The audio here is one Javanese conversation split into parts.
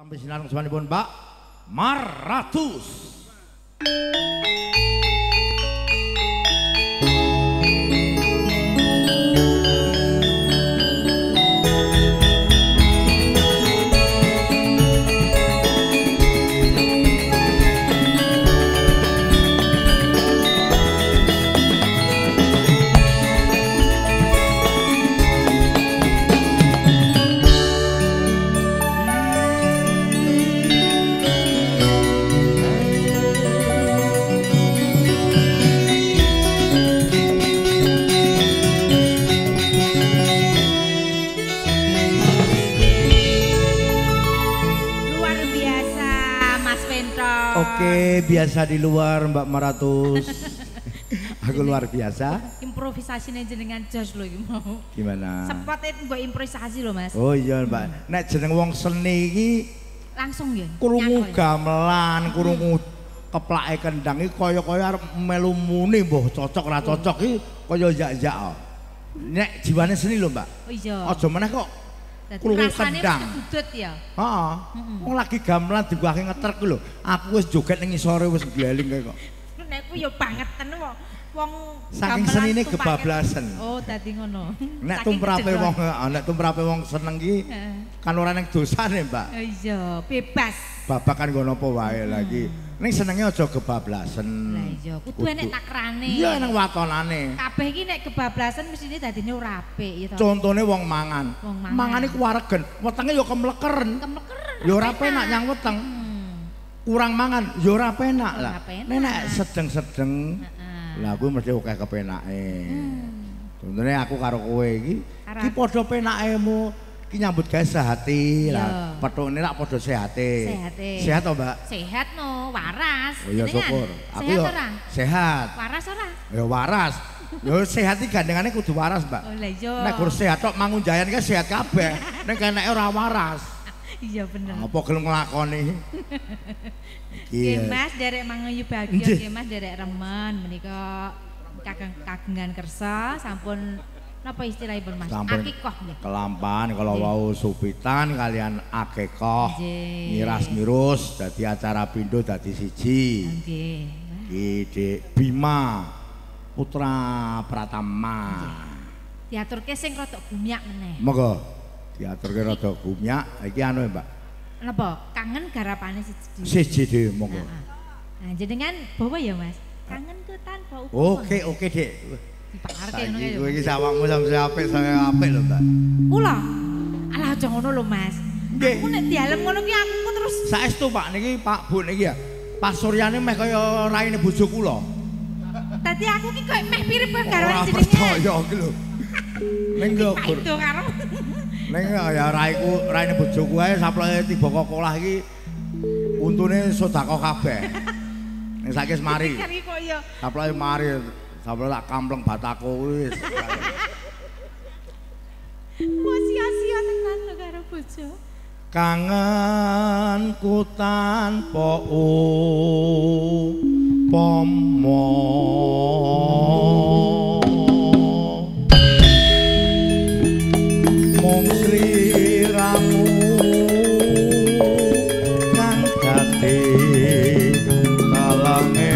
Sampai sinarung semanipun Mbak Maratus. Oke, biasa di luar Mbak Maratus. Aku luar biasa. Improvisasinya jenengan jos lho iki mau. Gimana? Sepatnya mbok improvisasi lho Mas. Oh iya Mbak. Nek jeneng wong seni iki langsung ya. Krungu gamelan, krungu keplake kendang iki kaya-kaya arep melu muni mbah cocok ora cocok iki kaya jak-jak. Nek jiwane seni lho Mbak. Oh iya. Aja meneh kok krungu kendang. Dudut ya. Heeh. Wong lagi gamelan dibuahe ngetrek lho. Aku wis joget ning isore wis gleling kae kok. Nek ku ya bangetan wong saking senine kebablasan. Oh, dadi ngono. Nek tumrape wong seneng ki kan ora ning dosane, Mbak. Oh iya, bebas. Babakan nggo napa wae lagi. Ning senenge aja kebablasan. Lah iya, kudu enek takrane. Iya nang watonane. Kabeh iki nek kebablasan mesine dadine ora apik ya to. Contone wong mangan. Mangane kuwaregen, wetenge ya kemlekeren. Kemlekeren. Ya ora penak nyang weteng. Kurang mangan ya ora penak lah. Nek sedeng-sedeng lah aku mesti akeh kepenake. Contone aku karo kowe iki padha penakemu iki nyambut gawe sehati lah. Petukne lak padha sehate. Sehat to, Mbak? Sehat no, waras. Oh iya syukur. Aku yo sehat. Waras ora? Ya waras. Yo sehat iki gandengane kudu waras, Mbak. Oh lah iya. Nek gur sehat tok Mangunjayan kan sehat kabeh. Nek keneke ora waras. Iya bener. Apa gelem nglakoni? Nggih Mas, derek mangayu bahagia nggih Mas, derek remen menika kagungan kersa sampun napa istilahipun Mas? Akikoh nggih. Kelampan kalau wau supitan kalian akikoh. Miras-mirus dadi acara pindho dadi siji. Nggih. Iki Bima Putra Pratama. Diaturke sing rada gumyak meneh. Monggo. Diaturke rada gumyak. Iki anu Mbak. Napa? Kangen garapane siji. Siji dhewe monggo. Nah, jenengan bawa ya Mas. Kangen ku tanpa ukuran. Oke, Dik. Dipakarke ngono ya. Kowe iki sawakmu sampe apik saya apik lho, Mbak. Kula. Alah aja ngono lho, Mas. Nggih. Aku nek dialem ngono ki aku terus saestu Pak niki Pak Bu niki ya. Pas suryane meh kaya raine bojo kula. Dadi aku ki koyo meh pirip garwane jenenge. Ora percaya iki lho. Ning lho. Itu karo. Ning ya raine bojoku ae saploke tiba kok kolah iki untune sedekah kabeh. Ning saiki wis mari. Saploke mari, saploke tak kampleng bataku wis. Wah sia-sia tenan lho karo bojo. Kangenku tanpa upama mung sliramu kang dadi kalange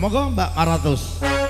monggo Mbak Maratus.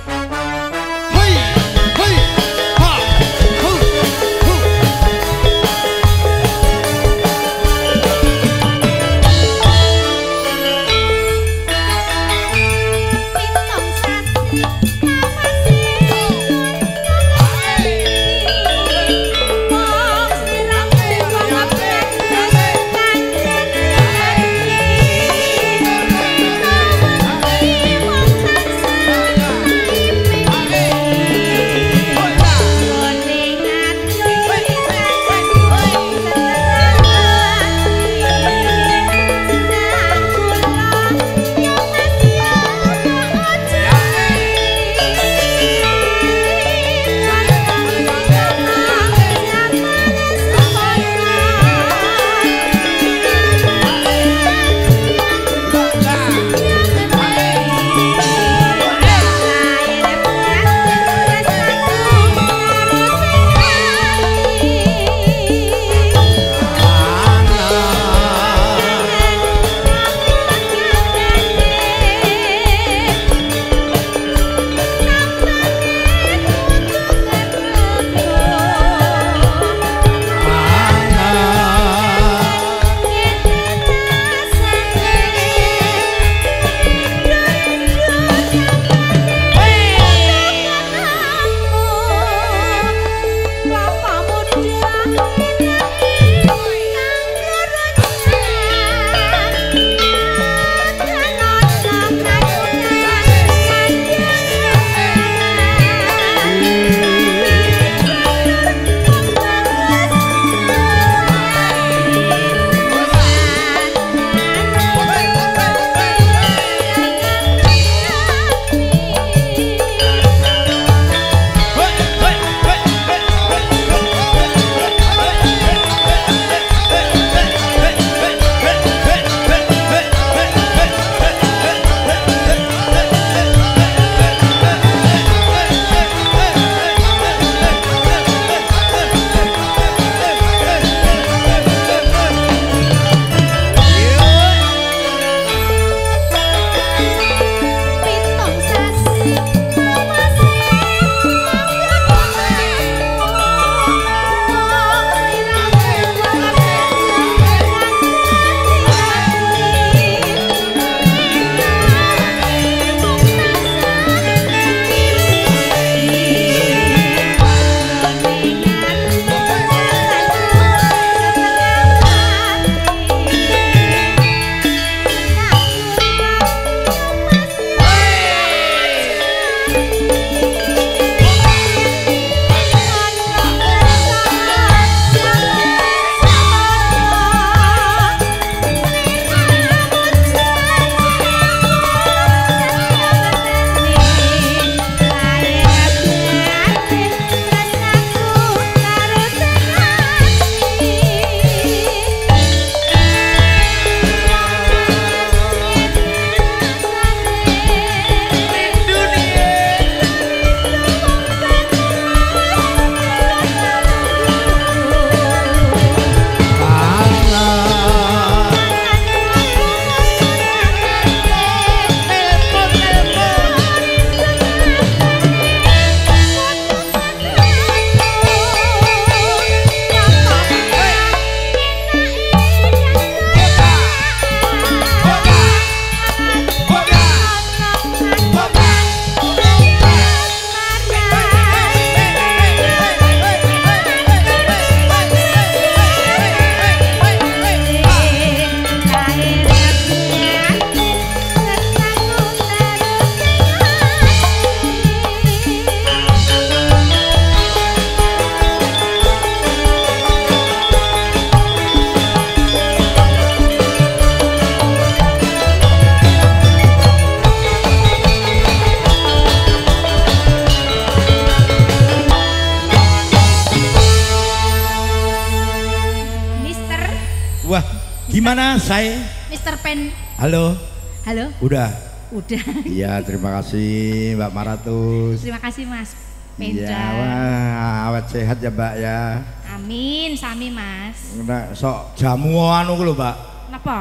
Gimana saya? Mr. Pen. Halo. Halo. Udah. Udah. Iya, terima kasih Mbak Maratus. Terima kasih Mas Pendra. Iya, wah, awet sehat ya Mbak ya. Amin, sami Mas. Nek sok jamu anu ku lho Mbak. Napa?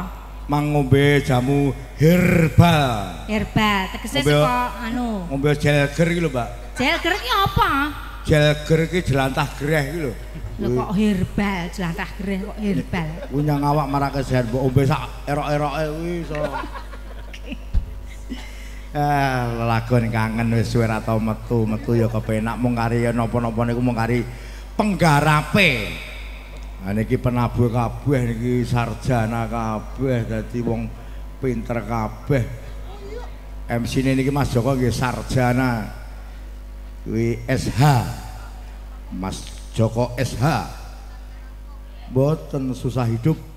mang ngombe jamu herbal. Herbal, tegese saka anu. Ngombe jelger iki lho, Mbak. Jelger iki apa? Jelger iki jelantah greh iki lho. Lho kok herbal, jelantah greh kok herbal. Kuwi nyang awak marake sehat, mbok ombe sak erok-eroke kuwi iso. Lelagon kangen wis suwe ra tau metu ya kepenak mung kari napa-napa niku mung kari penggarape. Ha niki penabuh kabeh niki sarjana kabeh dadi wong pinter kabeh. MC-ne niki Mas Joko nggih sarjana. Kuwi SH. Mas Joko SH. Mboten susah hidup.